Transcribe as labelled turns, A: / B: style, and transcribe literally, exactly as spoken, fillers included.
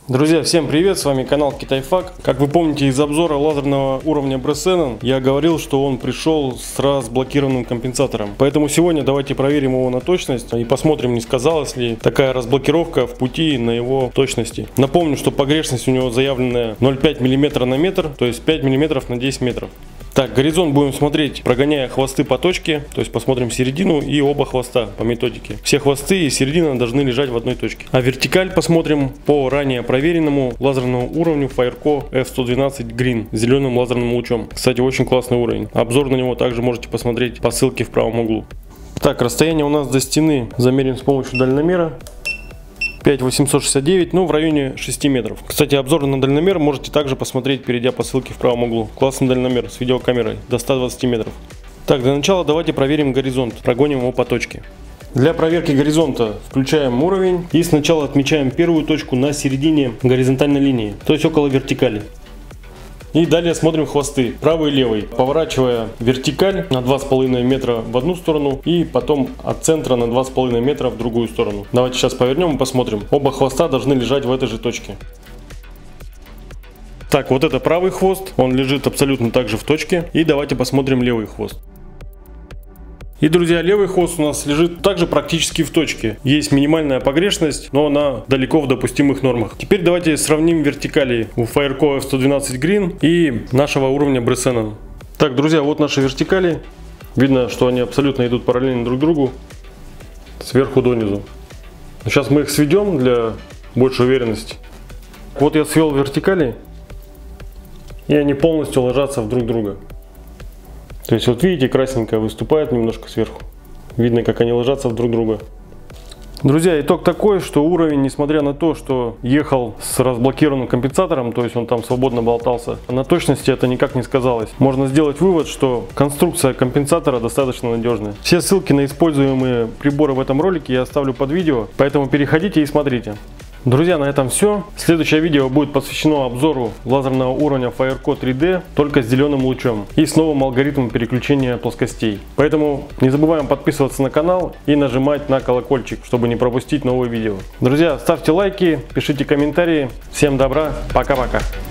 A: Друзья, всем привет, с вами канал Китайфак. Как вы помните из обзора лазерного уровня Bresenen, я говорил, что он пришел с разблокированным компенсатором. Поэтому сегодня давайте проверим его на точность и посмотрим, не сказалась ли такая разблокировка в пути на его точности. Напомню, что погрешность у него заявленная ноль целых пять десятых миллиметра на метр, то есть пять миллиметров на десять метров. Так, горизонт будем смотреть, прогоняя хвосты по точке, то есть посмотрим середину и оба хвоста по методике. Все хвосты и середина должны лежать в одной точке. А вертикаль посмотрим по ранее проверенному лазерному уровню Fireco эф сто двенадцать Green с зеленым лазерным лучом. Кстати, очень классный уровень. Обзор на него также можете посмотреть по ссылке в правом углу. Так, расстояние у нас до стены замерим с помощью дальномера. пять тысяч восемьсот шестьдесят девять, ну в районе шести метров. Кстати, обзор на дальномер можете также посмотреть, перейдя по ссылке в правом углу. Классный дальномер с видеокамерой до ста двадцати метров. Так, для начала давайте проверим горизонт, прогоним его по точке. Для проверки горизонта включаем уровень и сначала отмечаем первую точку на середине горизонтальной линии, то есть около вертикали. И далее смотрим хвосты, правый и левый, поворачивая вертикаль на два с половиной метра в одну сторону и потом от центра на два с половиной метра в другую сторону. Давайте сейчас повернем и посмотрим. Оба хвоста должны лежать в этой же точке. Так, вот это правый хвост, он лежит абсолютно так же в точке. И давайте посмотрим левый хвост. И, друзья, левый хвост у нас лежит также практически в точке. Есть минимальная погрешность, но она далеко в допустимых нормах. Теперь давайте сравним вертикали у Fireco эф сто двенадцать Green и нашего уровня Bresenen. Так, друзья, вот наши вертикали. Видно, что они абсолютно идут параллельно друг другу, сверху донизу. Сейчас мы их сведем для большей уверенности. Вот я свел вертикали, и они полностью ложатся в друг друга. То есть вот видите, красненькая выступает немножко сверху. Видно, как они ложатся в друг друга. Друзья, итог такой, что уровень, несмотря на то, что ехал с разблокированным компенсатором, то есть он там свободно болтался, на точности это никак не сказалось. Можно сделать вывод, что конструкция компенсатора достаточно надежная. Все ссылки на используемые приборы в этом ролике я оставлю под видео, поэтому переходите и смотрите. Друзья, на этом все. Следующее видео будет посвящено обзору лазерного уровня Fireco три дэ, только с зеленым лучом и с новым алгоритмом переключения плоскостей. Поэтому не забываем подписываться на канал и нажимать на колокольчик, чтобы не пропустить новые видео. Друзья, ставьте лайки, пишите комментарии. Всем добра, пока-пока.